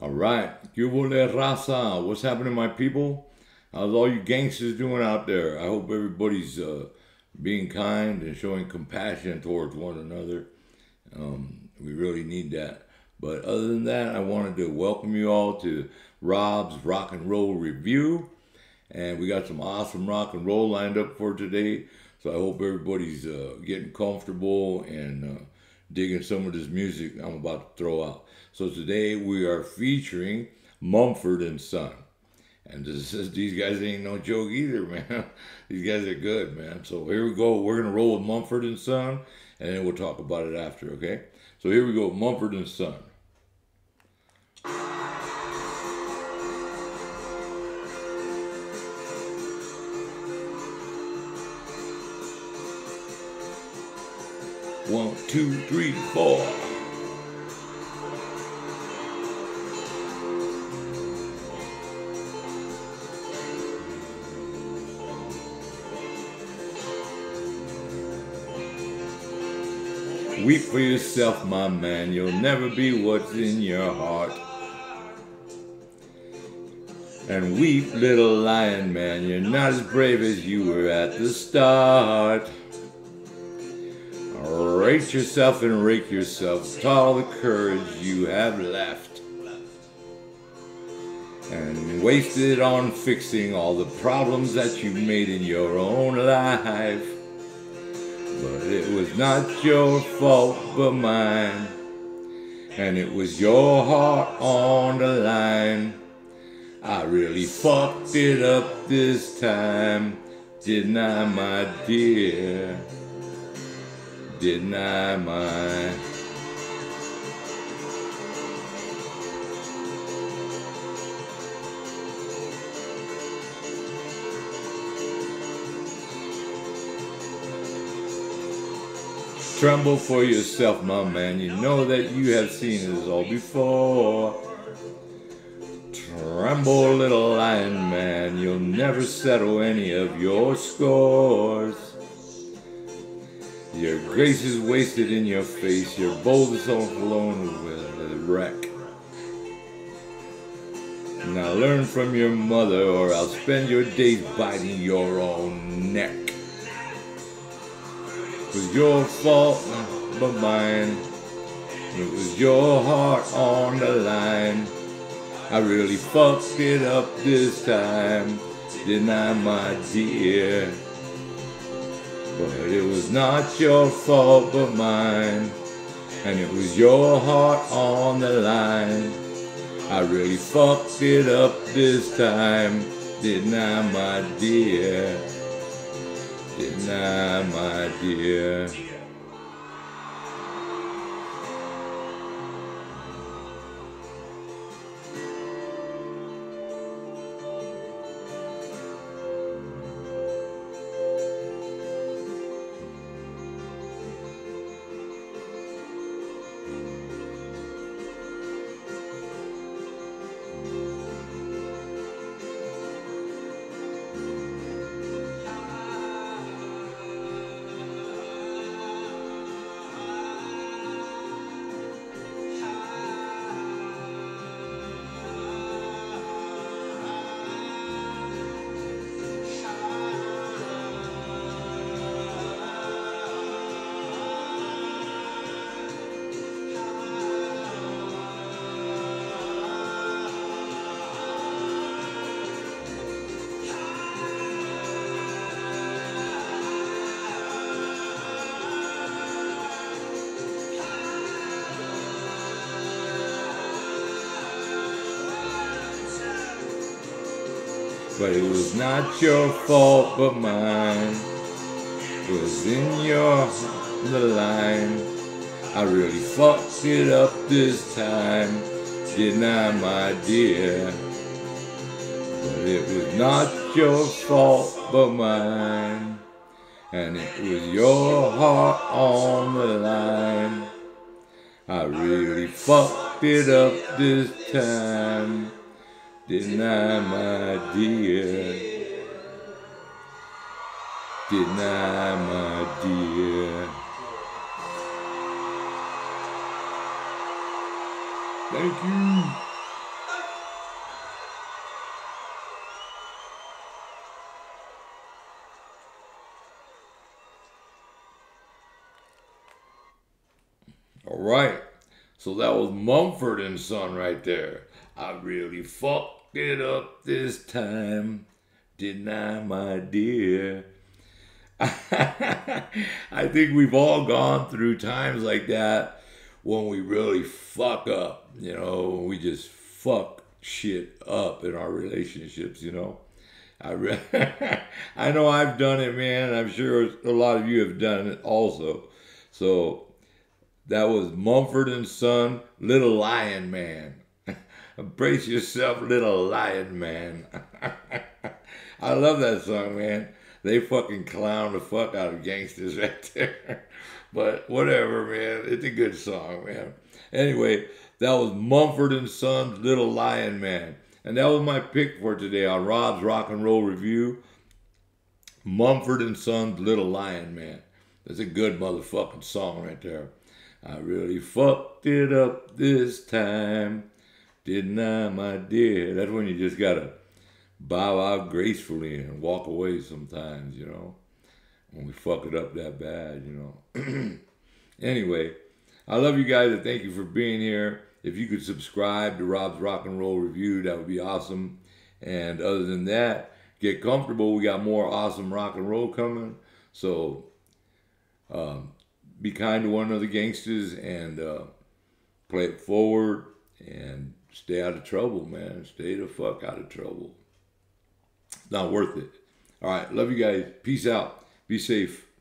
All right, ¿Qué hubo de raza? What's happening, my people? How's all you gangsters doing out there? I hope everybody's being kind and showing compassion towards one another. We really need that. But other than that, I wanted to welcome you all to Rob's Rock and Roll Review. And we got some awesome rock and roll lined up for today. So I hope everybody's getting comfortable and digging some of this music I'm about to throw out. So today we are featuring Mumford and Son. And these guys ain't no joke either, man. These guys are good, man. So here we go. We're going to roll with Mumford and Son, and then we'll talk about it after, okay? So here we go, Mumford and Son. One, two, three, four. Weep for yourself, my man. You'll never be what's in your heart. And weep, little lion man. You're not as brave as you were at the start. Rate yourself and rake yourself with all the courage you have left, and waste it on fixing all the problems that you made in your own life. But it was not your fault but mine, and it was your heart on the line. I really fucked it up this time, didn't I, my dear? Didn't I, my? Tremble for yourself, my man. You know that you have seen this all before. Tremble, little lion man. You'll never settle any of your scores. Your grace is wasted in your face. Your boldness alone with a wreck. Now learn from your mother, or I'll spend your days biting your own neck. It was your fault, but mine. It was your heart on the line. I really fucked it up this time, didn't I, my dear? But it was not your fault but mine, and it was your heart on the line. I really fucked it up this time, didn't I, my dear? Didn't I, my dear? But it was not your fault but mine. It was in the line. I really fucked it up this time, didn't I, my dear? But it was not your fault but mine, and it was your heart on the line. I really fucked it up this time, didn't I, my dear? Didn't I, my dear? Thank you. right. So that was Mumford and Son right there. I really fucked it up this time, didn't I, my dear? I think we've all gone through times like that when we really fuck up, you know, when we just fuck shit up in our relationships, you know. I know I've done it, man. I'm sure a lot of you have done it also. So that was Mumford and Son, Little Lion Man. Brace yourself, Little Lion Man. I love that song, man. They fucking clown the fuck out of gangsters right there. But whatever, man. It's a good song, man. Anyway, that was Mumford and Sons, Little Lion Man. And that was my pick for today on Rob's Rock and Roll Review. Mumford and Sons, Little Lion Man. That's a good motherfucking song right there. I really fucked it up this time, didn't I, my dear? That's when you just gotta bow out gracefully and walk away sometimes, you know, when we fuck it up that bad, you know. Anyway, I love you guys and thank you for being here. If you could subscribe to Rob's Rock and Roll Review, that would be awesome. And other than that, get comfortable. We got more awesome rock and roll coming. So be kind to one another, gangsters, and play it forward and stay out of trouble, man. Stay the fuck out of trouble. It's not worth it. All right. Love you guys. Peace out. Be safe.